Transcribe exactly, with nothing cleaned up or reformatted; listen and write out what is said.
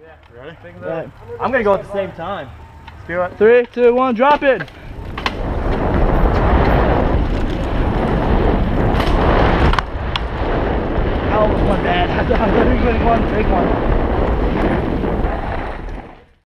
Yeah. Ready? Right. I'm gonna go at the same time. Let's do it. Three, two, one, drop it. That almost went bad. I thought I was going to one big one.